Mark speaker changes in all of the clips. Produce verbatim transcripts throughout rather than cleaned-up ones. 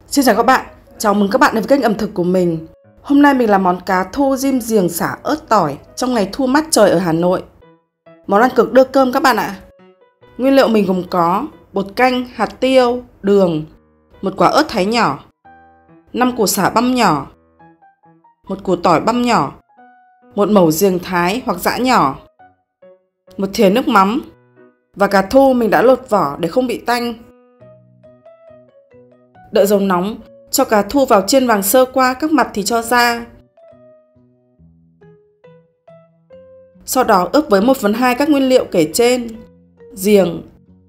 Speaker 1: Xin chào các bạn, chào mừng các bạn đến với kênh ẩm thực của mình. Hôm nay mình làm món cá thu rim giềng xả ớt tỏi trong ngày thu mát trời ở Hà Nội. Món ăn cực đưa cơm các bạn ạ. Nguyên liệu mình gồm có bột canh, hạt tiêu, đường, một quả ớt thái nhỏ, năm củ sả băm nhỏ, một củ tỏi băm nhỏ, một mẩu giềng thái hoặc giã nhỏ, một thìa nước mắm và cá thu mình đã lột vỏ để không bị tanh. Đợi dầu nóng, cho cá thu vào chiên vàng sơ qua các mặt thì cho ra. Sau đó ướp với một phần hai các nguyên liệu kể trên: giềng,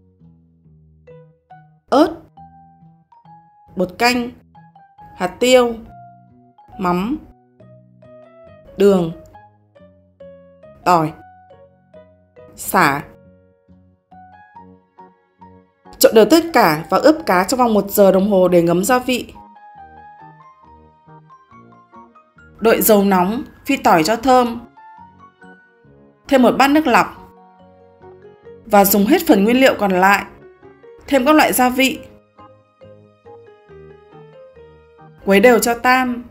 Speaker 1: ớt, bột canh, hạt tiêu, mắm, đường, tỏi, sả. Trộn đều tất cả và ướp cá trong vòng một giờ đồng hồ để ngấm gia vị. Đợi dầu nóng, phi tỏi cho thơm. Thêm một bát nước lọc và dùng hết phần nguyên liệu còn lại. Thêm các loại gia vị. Quấy đều cho tan.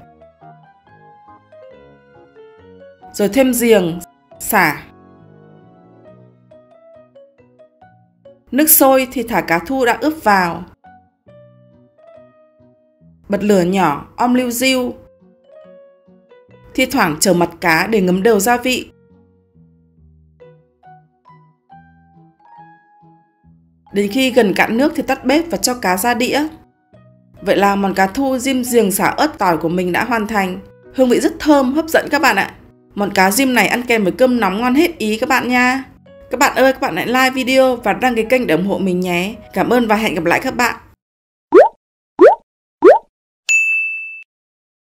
Speaker 1: Rồi thêm giềng, sả. Nước sôi thì thả cá thu đã ướp vào. Bật lửa nhỏ, om liu riu. Thi thoảng chờ mặt cá để ngấm đều gia vị. Đến khi gần cạn nước thì tắt bếp và cho cá ra đĩa. Vậy là món cá thu rim giềng xả ớt tỏi của mình đã hoàn thành. Hương vị rất thơm, hấp dẫn các bạn ạ. Món cá rim này ăn kèm với cơm nóng ngon hết ý các bạn nha. Các bạn ơi, các bạn hãy like video và đăng ký kênh để ủng hộ mình nhé. Cảm ơn và hẹn gặp lại các bạn.